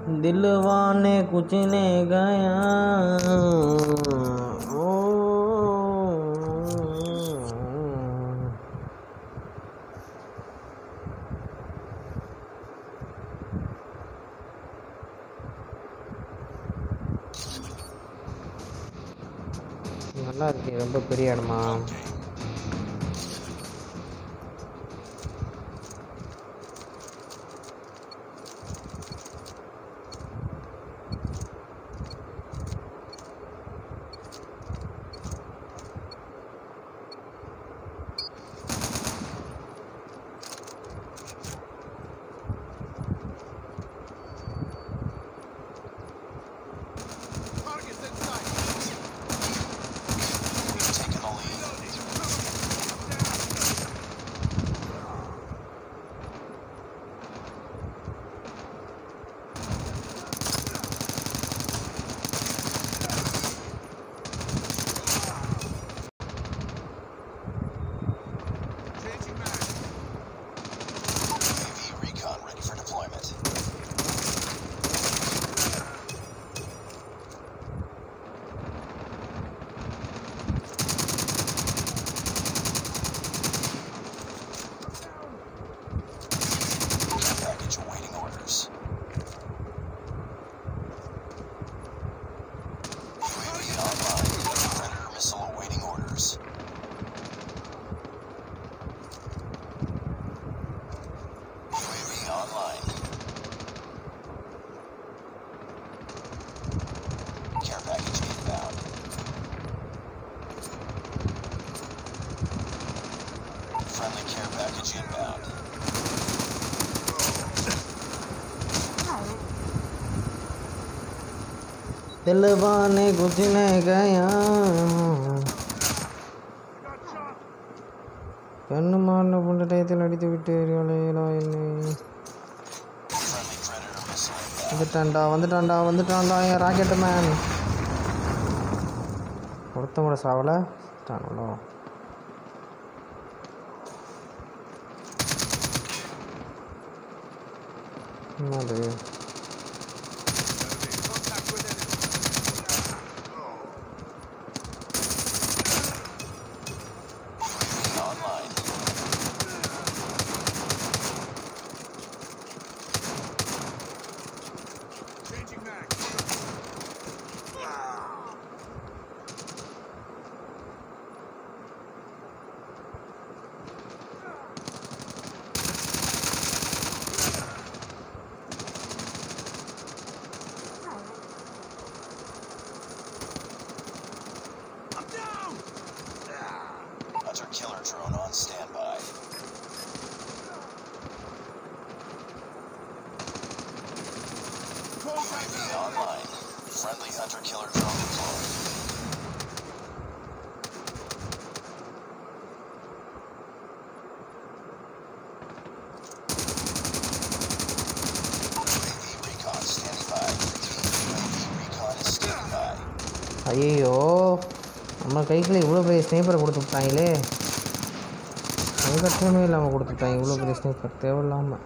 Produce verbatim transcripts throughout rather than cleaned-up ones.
दिलवाने कुछ ने गया ओ நல்லா இருக்கு ரொம்ப பெரிய இடமா दिलवाने कुछ ने गया கண்ணு மாறின போன்ற டயத்தில் அடித்து விட்டு எரிவலையிலா என்னை வந்துட்டான்டா வந்துட்டான்டா வந்துட்டான்டா என் ராக்கெட்டு மேன் ஒருத்தன் கூட சாவலை தானோ என்னது ஐயோ நம்ம கைக்குள்ள இவ்வளோ பெரிய ஸ்னைப்பரை கொடுத்து விட்டாங்களே கட்டணமே இல்லாமல் கொடுத்துட்டாங்க இவ்வளோ பெரிய ஸ்னைப்பர் தேவையில்லாமல்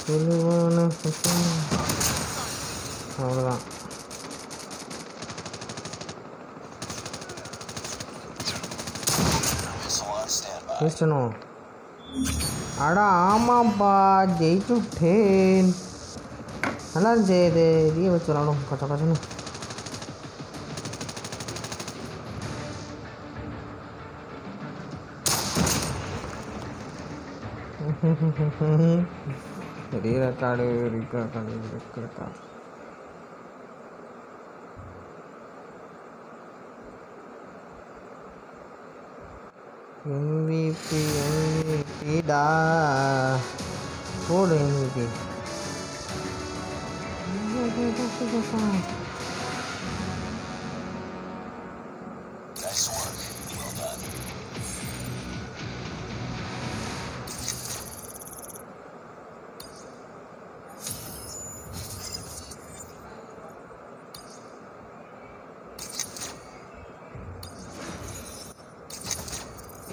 அவ்வளோதான். ஜெயிச்சனும். அடா ஆமாப்பா, ஜெயிச்சுட்டேன். நல்லா இருந்துச்சு. இது இதையே வச்சு விளாடும் கச்ச கச்சன்னு. ரீரெக்கார்டு ரீரெக்கார்டு ரீரெக்கார்டு எம்விபி எம்விபிடா போடு எம்விபி.